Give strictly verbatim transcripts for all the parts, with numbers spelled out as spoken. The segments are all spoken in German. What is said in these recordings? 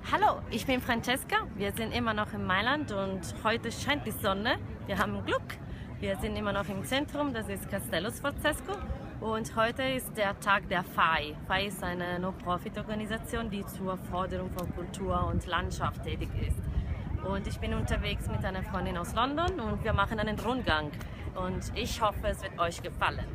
Hallo, ich bin Francesca. Wir sind immer noch in Mailand und heute scheint die Sonne. Wir haben Glück. Wir sind immer noch im Zentrum, das ist Castello Sforzesco. Und heute ist der Tag der F A I. F A I ist eine No-Profit-Organisation, die zur Förderung von Kultur und Landschaft tätig ist. Und ich bin unterwegs mit einer Freundin aus London und wir machen einen Rundgang. Und ich hoffe, es wird euch gefallen.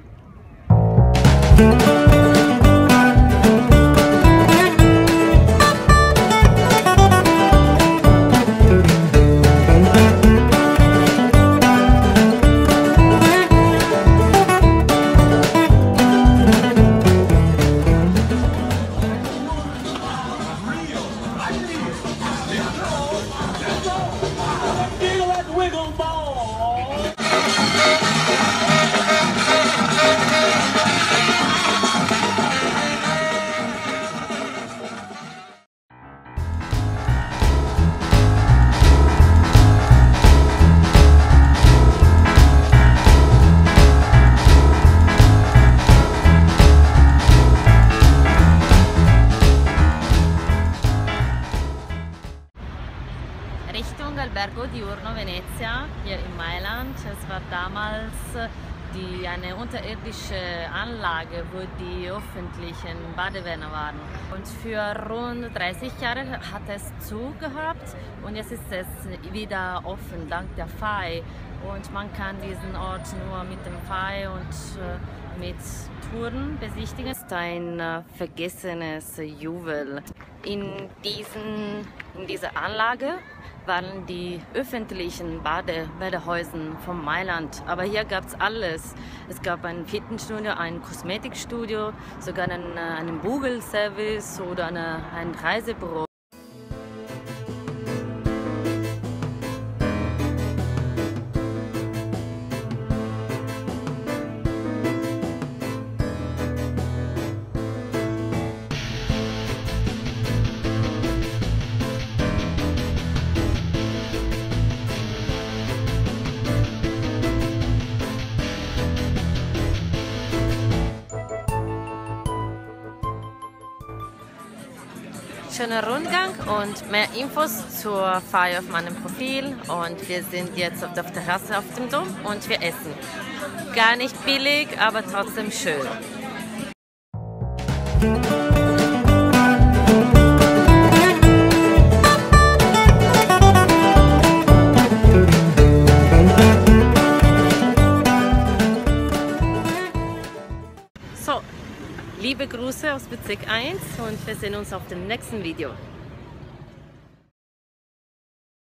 Richtung Albergo Diurno Venezia, hier in Mailand. Es war damals die, eine unterirdische Anlage, wo die öffentlichen Badewanner waren. Und für rund dreißig Jahre hat es zugehabt und jetzt ist es wieder offen, dank der F A I. Und man kann diesen Ort nur mit dem F A I und äh, mit Touren besichtigen. Es ist ein äh, vergessenes Juwel. In, diesen, in dieser Anlage waren die öffentlichen Bade, Badehäuser von Mailand. Aber hier gab es alles. Es gab ein Fitnessstudio, ein Kosmetikstudio, sogar einen, einen Bugelservice oder eine, ein Reisebüro. Schöner Rundgang und mehr Infos zur F A I auf meinem Profil. Und wir sind jetzt auf der Terrasse auf dem Dom und wir essen. Gar nicht billig, aber trotzdem schön. So, liebe Grüße aus Bezirk eins und wir sehen uns auf dem nächsten Video.